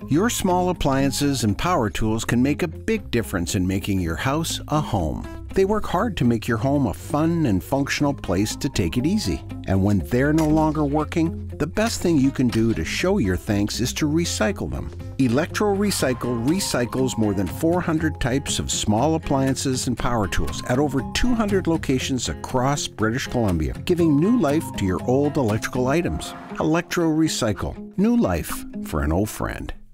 Your small appliances and power tools can make a big difference in making your house a home. They work hard to make your home a fun and functional place to take it easy. And when they're no longer working, the best thing you can do to show your thanks is to recycle them. ElectroRecycle recycles more than 400 types of small appliances and power tools at over 200 locations across British Columbia, giving new life to your old electrical items. ElectroRecycle, new life for an old friend.